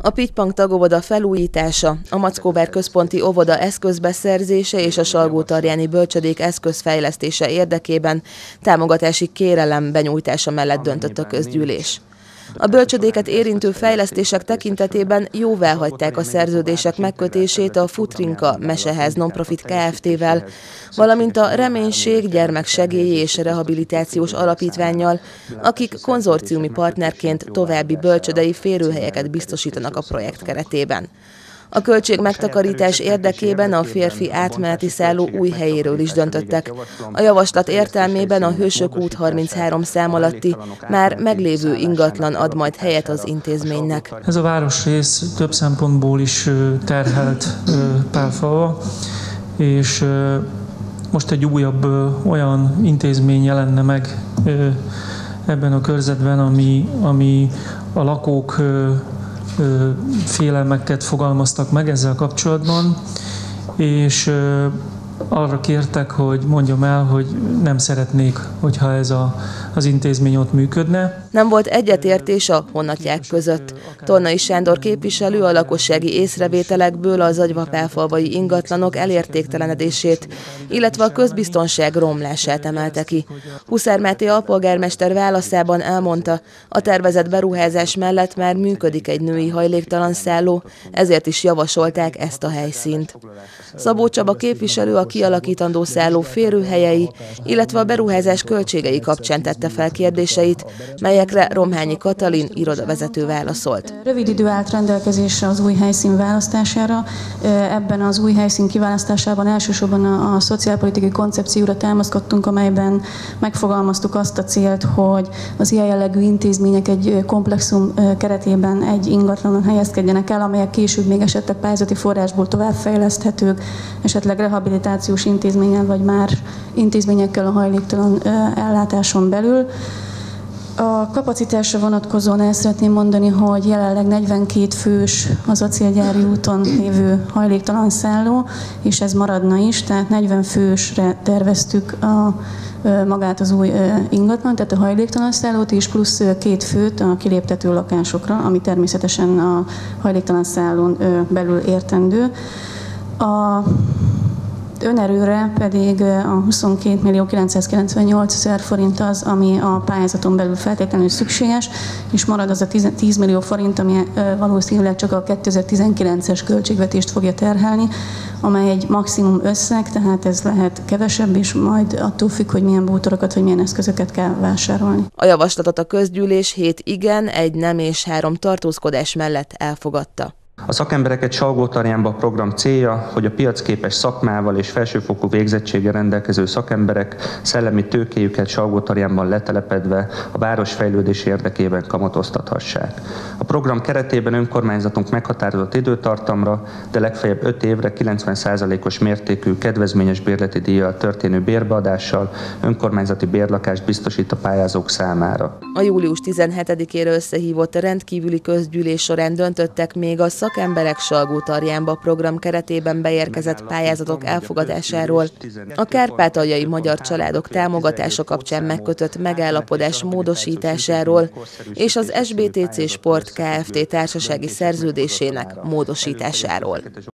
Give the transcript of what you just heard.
A Pittypang tagóvoda felújítása, a Mackóvár központi óvoda eszközbeszerzése és a Salgótarjáni bölcsödék eszközfejlesztése érdekében támogatási kérelem benyújtása mellett döntött a közgyűlés. A bölcsödéket érintő fejlesztések tekintetében jóváhagyták a szerződések megkötését a Futrinka Meseház Nonprofit Kft-vel, valamint a Reménység Gyermeksegélyi és Rehabilitációs Alapítvánnyal, akik konzorciumi partnerként további bölcsödei férőhelyeket biztosítanak a projekt keretében. A költség megtakarítás érdekében a férfi átmeneti szálló új helyéről is döntöttek. A javaslat értelmében a Hősök út 33 szám alatti már meglévő ingatlan ad majd helyet az intézménynek. Ez a városrész több szempontból is terhelt Pálfalva, és most egy újabb olyan intézmény jelenne meg ebben a körzetben, ami a lakók félelmeket fogalmaztak meg ezzel kapcsolatban, és arra kértek, hogy mondjam el, hogy nem szeretnék, hogyha ez az intézmény ott működne. Nem volt egyetértés a honnatyák között. Tornai Sándor képviselő a lakossági észrevételekből az agyvapálfalvai ingatlanok elértéktelenedését, illetve a közbiztonság romlását emelte ki. Huszár Máté alpolgármester válaszában elmondta, a tervezett beruházás mellett már működik egy női hajléktalan szálló, ezért is javasolták ezt a helyszínt. Szabó Csaba képviselő a kialakítandó szálló férőhelyei, illetve a beruházás költségei kapcsán tette fel kérdéseit, melyekre Romhányi Katalin irodavezető válaszolt. Rövid idő állt rendelkezésre az új helyszín választására. Ebben az új helyszín kiválasztásában elsősorban a szociálpolitikai koncepcióra támaszkodtunk, amelyben megfogalmaztuk azt a célt, hogy az ilyen jellegű intézmények egy komplexum keretében egy ingatlanon helyezkedjenek el, amelyek később még esetleg pályázati forrásból továbbfejleszthetők, esetleg rehabilitációs intézménnyel vagy már intézményekkel a hajléktalan ellátáson belül. A kapacitásra vonatkozóan el szeretném mondani, hogy jelenleg 42 fős az Acélgyári úton lévő hajléktalan szálló, és ez maradna is, tehát 40 fősre terveztük magát az új ingatlan, tehát a hajléktalan szállót is, plusz 2 főt a kiléptető lakásokra, ami természetesen a hajléktalan szállón belül értendő. A önerőre pedig a 22.998.000 forint az, ami a pályázaton belül feltétlenül szükséges, és marad az a 10 millió forint, ami valószínűleg csak a 2019-es költségvetést fogja terhelni, amely egy maximum összeg, tehát ez lehet kevesebb, és majd attól függ, hogy milyen bútorokat vagy milyen eszközöket kell vásárolni. A javaslatot a közgyűlés 7 igen, 1 nem és 3 tartózkodás mellett elfogadta. A szakembereket Salgótarjánba program célja, hogy a piacképes szakmával és felsőfokú végzettséggel rendelkező szakemberek szellemi tőkéjüket Salgótarjánban letelepedve a város fejlődési érdekében kamatoztathassák. A program keretében önkormányzatunk meghatározott időtartamra, de legfeljebb 5 évre 90%-os mértékű kedvezményes bérleti díjjal történő bérbeadással önkormányzati bérlakást biztosít a pályázók számára. A július 17-ére összehívott rendkívüli közgyűlés során döntöttek még a szakemberek Salgótarjánba program keretében beérkezett pályázatok elfogadásáról, a kárpátaljai magyar családok támogatása kapcsán megkötött megállapodás módosításáról és az SBTC Sport Kft. Társasági szerződésének módosításáról.